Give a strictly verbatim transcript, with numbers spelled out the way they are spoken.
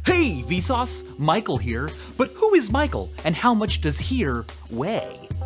Hey, Vsauce! Michael here. But who is Michael, and how much does here weigh?